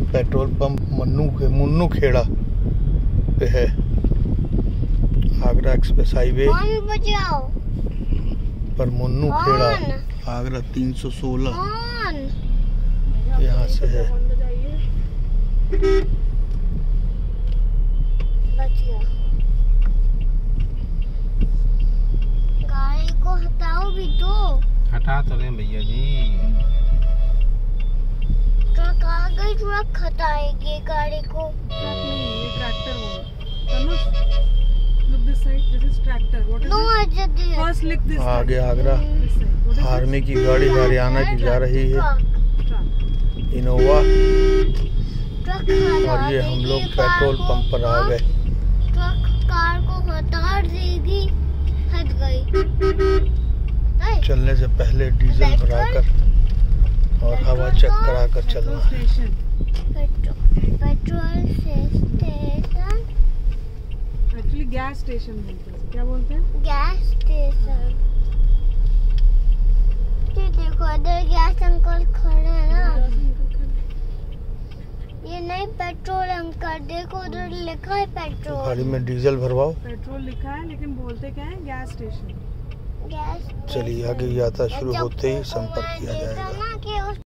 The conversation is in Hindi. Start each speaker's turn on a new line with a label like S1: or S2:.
S1: पेट्रोल पंप मुन्नू खेड़ा पे है, आगरा एक्सप्रेस हाईवे पर मुन्नू खेड़ा, आगरा 316 यहाँ से है।
S2: गाड़ी को हटाओ भी तो।
S3: हटा तो रहे भैया जी।
S2: ट्रक आ गई, ट्रक हटाएगी गाड़ी को।
S4: ट्रक नहीं, ये ट्रैक्टर होगा। Tanush, look this side. This is tractor. What is
S2: No,
S4: it?
S2: Ajay.
S4: First lick this side.
S1: आगे Agra
S4: This side. What is
S1: army की गाड़ी हरियाणा की जा रही है,
S4: it? Truck.
S1: इनोवा।
S2: ट्रक
S1: और ये हम लोग पेट्रोल पंप पर आ गए।
S2: ट्रक कार को हटा देगी, हट गई।
S1: चलने से पहले डीजल भराकर और हवा चेक कराकर चलना
S4: Petrol
S1: है।
S4: station.
S2: Petrol station,
S4: Actually gas station बोलते हैं। क्या बोलते हैं?
S2: Gas station. ये देखो इधर गैस अंकल खड़े हैं ना। ये नहीं पेट्रोल अंकल, देखो उधर लिखा है पेट्रोल।
S1: गाड़ी में डीजल भरवाओ।
S4: पेट्रोल लिखा है लेकिन बोलते क्या है? Gas station.
S1: चलिए आगे यात्रा शुरू होते ही संपर्क किया जाएगा।